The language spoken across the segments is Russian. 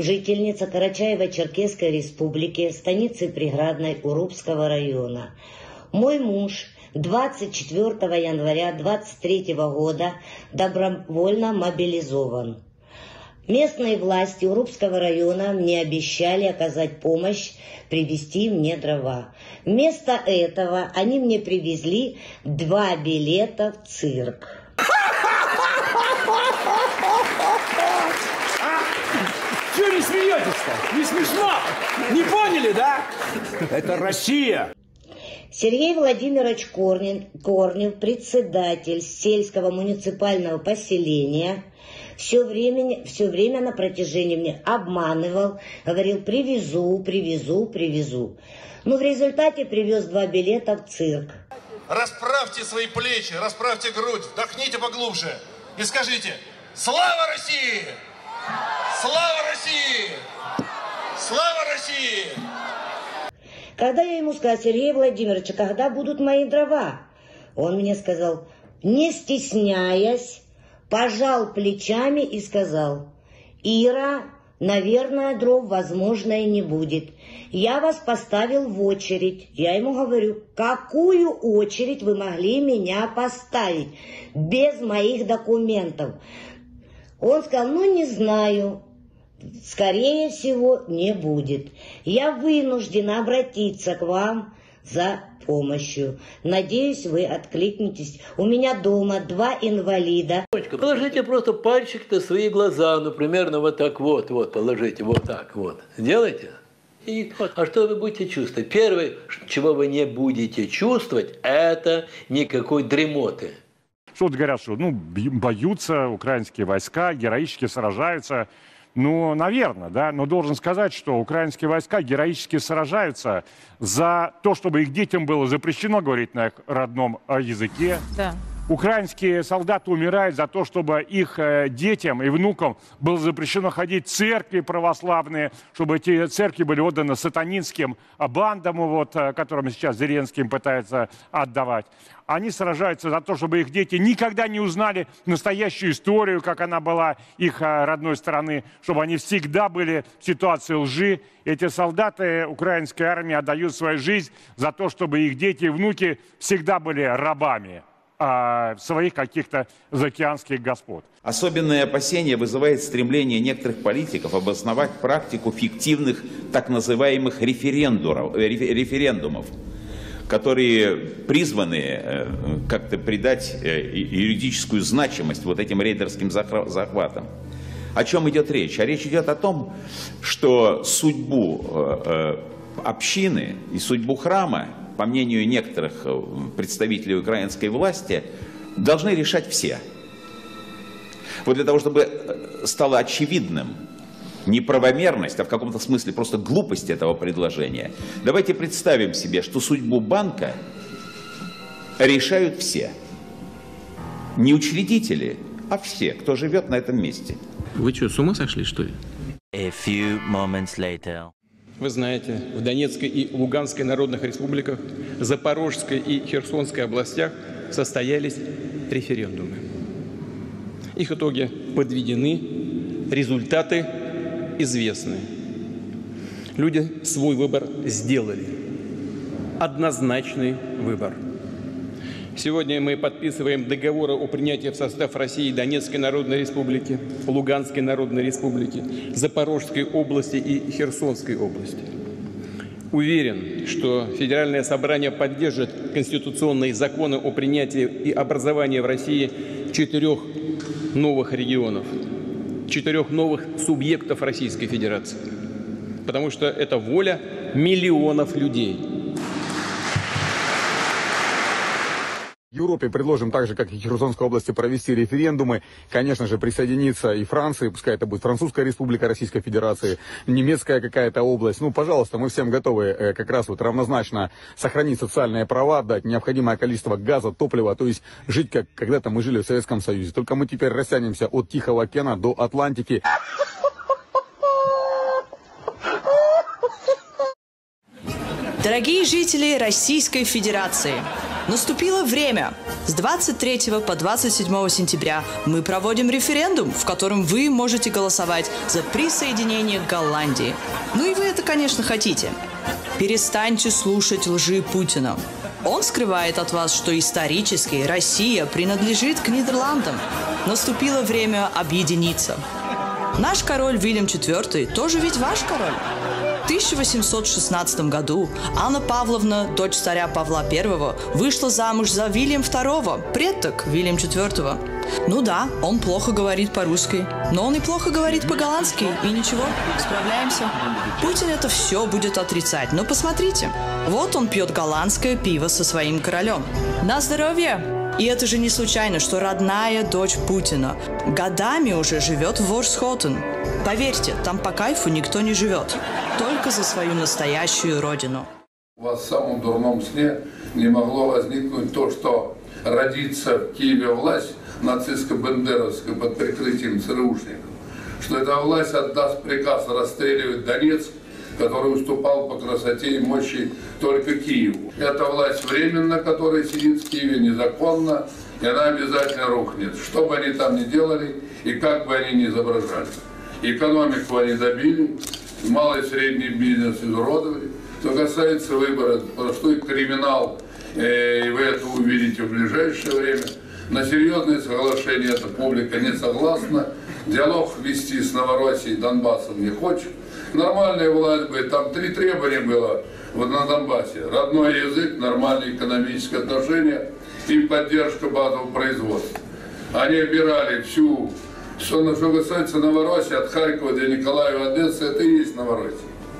жительница Карачаево-Черкесской республики, станицы Приградной Урупского района. Мой муж 24 января 2023 года добровольно мобилизован. Местные власти Урупского района мне обещали оказать помощь, привезти мне дрова. Вместо этого они мне привезли 2 билета в цирк. Чего не смеетесь-то? Не смешно? Не поняли, да? Это Россия. Сергей Владимирович Корнев, председатель сельского муниципального поселения, все время на протяжении мне обманывал, говорил: привезу. Но в результате привез 2 билета в цирк. Расправьте свои плечи, расправьте грудь, вдохните поглубже и скажите: слава России! Слава России! Слава России! Когда я ему сказала: Сергей Владимирович, а когда будут мои дрова? Он мне сказал, не стесняясь, пожал плечами и сказал: Ира, наверное, дров, возможно, и не будет. Я вас поставил в очередь. Я ему говорю: какую очередь вы могли меня поставить без моих документов? Он сказал: ну, не знаю. Скорее всего, не будет. Я вынуждена обратиться к вам за помощью. Надеюсь, вы откликнетесь. У меня дома 2 инвалида. Положите просто пальчик на свои глаза, ну, примерно вот так вот, положите, вот так вот. Сделайте. И, а что вы будете чувствовать? Первое, чего вы не будете чувствовать, это никакой дремоты. Что говорят, что боются украинские войска, героически сражаются. Ну, наверное, да, но должен сказать, что украинские войска героически сражаются за то, чтобы их детям было запрещено говорить на их родном языке. Да. Украинские солдаты умирают за то, чтобы их детям и внукам было запрещено ходить в церкви православные, чтобы эти церкви были отданы сатанинским бандам, вот, которым сейчас Зеленский пытается отдавать. Они сражаются за то, чтобы их дети никогда не узнали настоящую историю, как она была их родной страны, чтобы они всегда были в ситуации лжи. Эти солдаты украинской армии отдают свою жизнь за то, чтобы их дети и внуки всегда были рабами своих каких-то заокеанских господ. Особенное опасение вызывает стремление некоторых политиков обосновать практику фиктивных так называемых референдумов, которые призваны как-то придать юридическую значимость вот этим рейдерским захватам. О чем идет речь? А речь идет о том, что судьбу общины и судьбу храма, по мнению некоторых представителей украинской власти, должны решать все. Вот для того, чтобы стало очевидным неправомерность, а в каком-то смысле просто глупость этого предложения, давайте представим себе, что судьбу банка решают все. Не учредители, а все, кто живет на этом месте. Вы что, с ума сошли, что ли? A few moments later. Вы знаете, в Донецкой и Луганской народных республиках, Запорожской и Херсонской областях состоялись референдумы. Их итоги подведены, результаты известны. Люди свой выбор сделали. Однозначный выбор. Сегодня мы подписываем договоры о принятии в состав России Донецкой Народной Республики, Луганской Народной Республики, Запорожской области и Херсонской области. Уверен, что Федеральное собрание поддержит конституционные законы о принятии и образовании в России 4 новых регионов, 4 новых субъектов Российской Федерации. Потому что это воля миллионов людей. В Европе предложим так же, как и в Херсонской области, провести референдумы. Конечно же, присоединиться и Франции, пускай это будет Французская республика Российской Федерации, немецкая какая-то область. Ну, пожалуйста, мы всем готовы как раз вот равнозначно сохранить социальные права, дать необходимое количество газа, топлива, то есть жить, как когда-то мы жили в Советском Союзе. Только мы теперь растянемся от Тихого океана до Атлантики. Дорогие жители Российской Федерации, Наступило время. С 23 по 27 сентября мы проводим референдум, в котором вы можете голосовать за присоединение к Голландии. Ну и вы это, конечно, хотите. Перестаньте слушать лжи Путина. Он скрывает от вас, что исторически Россия принадлежит к Нидерландам. Наступило время объединиться. Наш король Вильям IV тоже ведь ваш король. В 1816 году Анна Павловна, дочь царя Павла I, вышла замуж за Вильям II, предок Вильям IV. Ну да, он плохо говорит по-русски, но он и плохо говорит по-голландски, и ничего, справляемся. Путин это все будет отрицать, но посмотрите. Вот он пьет голландское пиво со своим королем. На здоровье! И это же не случайно, что родная дочь Путина годами уже живет в Ворсхотен. Поверьте, там по кайфу никто не живет. Только за свою настоящую родину. У вас в самом дурном сне не могло возникнуть то, что родится в Киеве власть нацистско-бандеровская под прикрытием ЦРУшников. Что эта власть отдаст приказ расстреливать Донецк, который уступал по красоте и мощи только Киеву. Эта власть временно, которая сидит в Киеве, незаконно, и она обязательно рухнет. Что бы они там ни делали и как бы они ни изображали. Экономику они добили, малый и средний бизнес изуродовали. Что касается выбора, простой криминал, и вы это увидите в ближайшее время. На серьезные соглашения эта публика не согласна. Диалог вести с Новороссией и Донбассом не хочет. Нормальная власть бы, там 3 требования было на Донбассе. Родной язык, нормальные экономические отношения и поддержка базового производства. Они обирали всю, что касается Новороссии, от Харькова до Николаева, Одессы, это и есть Новороссия.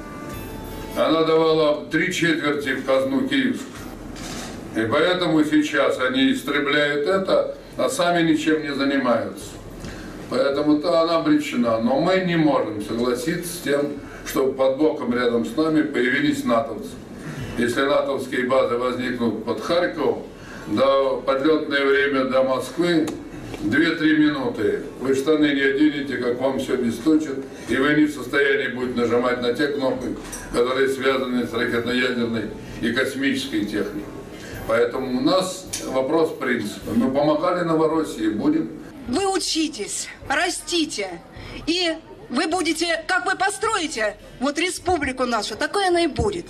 Она давала 3/4 в казну киевскую. И поэтому сейчас они истребляют это, а сами ничем не занимаются. Поэтому-то она обречена. Но мы не можем согласиться с тем, чтобы под боком рядом с нами появились натовцы. Если натовские базы возникнут под Харьковом, до подлетное время до Москвы 2-3 минуты. Вы штаны не оденете, как вам все обесточат, и вы не в состоянии будете нажимать на те кнопки, которые связаны с ракетно-ядерной и космической техникой. Поэтому у нас вопрос принципа. Мы помогали Новороссии, будем. Вы учитесь, растите, и вы будете, как вы построите вот республику нашу, такой она и будет.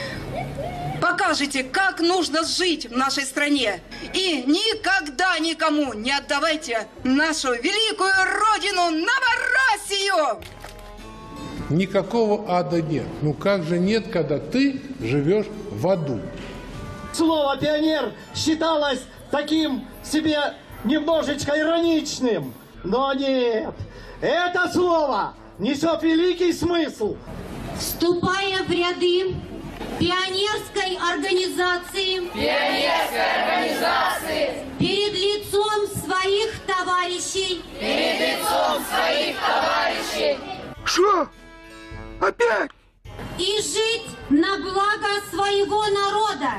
Покажите, как нужно жить в нашей стране. И никогда никому не отдавайте нашу великую родину, Новороссию! Никакого ада нет. Ну как же нет, когда ты живешь в аду? Слово «пионер» считалось таким себе немножечко ироничным. Но нет, это слово несет великий смысл. Вступая в ряды пионерской организации, перед лицом своих товарищей, Что? Опять? и жить на благо своего народа.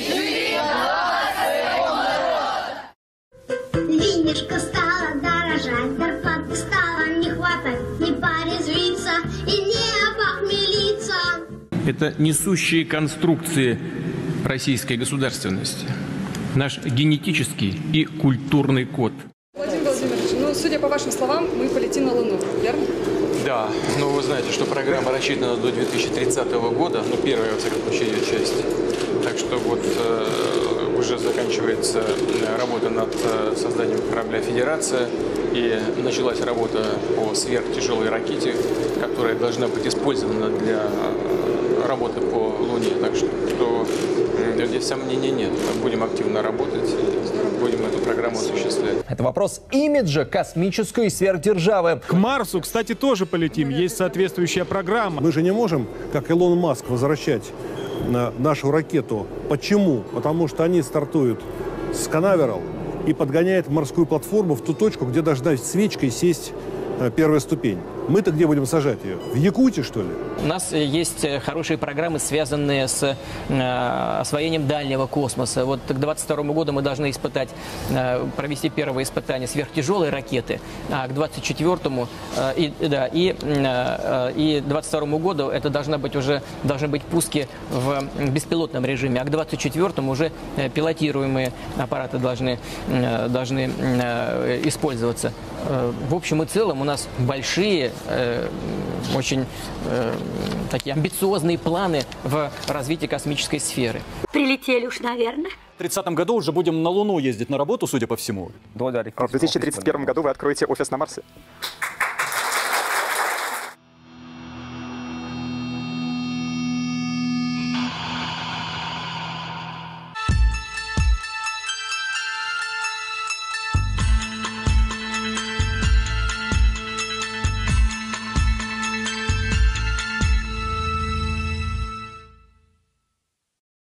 Винишко стало дорожать, зарплаты стало не хватать, не порезвиться и не опохмелиться. Это несущие конструкции российской государственности. Наш генетический и культурный код. Владимир Владимирович, ну, судя по вашим словам, мы полетим на Луну, верно? Да, но вы знаете, что программа рассчитана до 2030 года, ну, первая, во всяком случае, ее часть. Так что вот уже заканчивается работа над созданием корабля «Федерация», и началась работа по сверхтяжелой ракете, которая должна быть использована для работы по Луне. Так что здесь сомнений нет. Мы будем активно работать и будем эту программу осуществлять. Это вопрос имиджа космической сверхдержавы. К Марсу, кстати, тоже полетим. Есть соответствующая программа. Мы же не можем, как Илон Маск, возвращать нашу ракету. Почему? Потому что они стартуют с Канаверал и подгоняют морскую платформу в ту точку, где должна свечкой сесть первая ступень. Мы-то где будем сажать ее? В Якутии, что ли? У нас есть хорошие программы, связанные с освоением дальнего космоса. Вот к 2022 году мы должны провести первые испытания сверхтяжелой ракеты, а к 2024 и 2022 году это должны быть пуски в беспилотном режиме, а к 2024 уже пилотируемые аппараты должны использоваться. В общем и целом у нас большие, очень такие амбициозные планы в развитии космической сферы. Прилетели уж, наверное. В 2030 году уже будем на Луну ездить на работу, судя по всему. В 2031 году вы откроете офис на Марсе.